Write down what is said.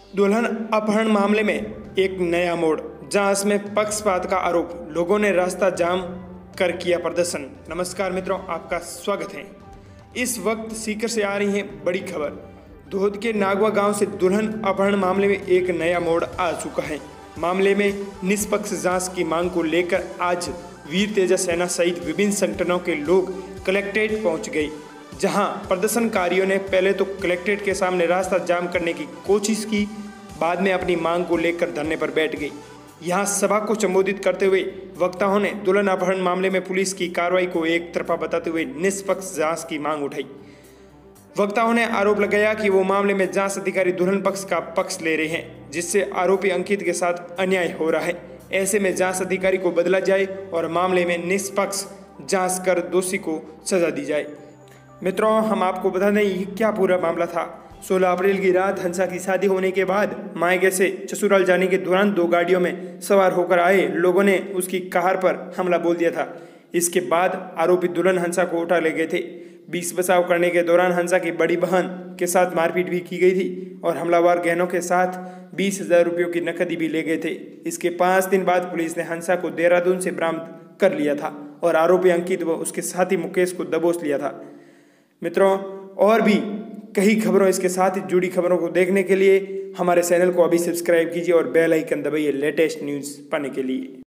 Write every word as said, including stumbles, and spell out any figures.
दुल्हन अपहरण मामले में एक नया मोड़, जांच में पक्षपात का आरोप, लोगों ने रास्ता जाम कर किया प्रदर्शन। नमस्कार मित्रों, आपका स्वागत है। इस वक्त सीकर से आ रही है बड़ी खबर। दोहद के नागवा गांव से दुल्हन अपहरण मामले में एक नया मोड़ आ चुका है। मामले में निष्पक्ष जांच की मांग को लेकर आज वीर तेजा सेना सहित विभिन्न संगठनों के लोग कलेक्ट्रेट पहुंच गए, जहां प्रदर्शनकारियों ने पहले तो कलेक्ट्रेट के सामने रास्ता जाम करने की कोशिश की, बाद में अपनी मांग को लेकर धरने पर बैठ गई। यहां सभा को संबोधित करते हुए वक्ताओं ने दुल्हन अपहरण मामले में पुलिस की कार्रवाई को एक तरफा बताते हुए निष्पक्ष जांच की मांग उठाई। वक्ताओं ने आरोप लगाया कि वो मामले में जांच अधिकारी दुल्हन पक्ष का पक्ष ले रहे हैं, जिससे आरोपी अंकित के साथ अन्याय हो रहा है। ऐसे में जांच अधिकारी को बदला जाए और मामले में निष्पक्ष जांच कर दोषी को सजा दी जाए। मित्रों, हम आपको बता दें ये क्या पूरा मामला था। सोलह अप्रैल की रात हंसा की शादी होने के बाद मायके से ससुराल जाने के दौरान दो गाड़ियों में सवार होकर आए लोगों ने उसकी कार पर हमला बोल दिया था। इसके बाद आरोपी दुल्हन हंसा को उठा ले गए थे। बीच बचाव करने के दौरान हंसा की बड़ी बहन के साथ मारपीट भी की गई थी और हमलावर गहनों के साथ बीस हजार रुपयों की नकदी भी ले गए थे। इसके पाँच दिन बाद पुलिस ने हंसा को देहरादून से बरामद कर लिया था और आरोपी अंकित व उसके साथी मुकेश को दबोच लिया था। मित्रों, और भी कई खबरों इसके साथ ही जुड़ी खबरों को देखने के लिए हमारे चैनल को अभी सब्सक्राइब कीजिए और बेल आइकन दबाइए लेटेस्ट न्यूज़ पाने के लिए।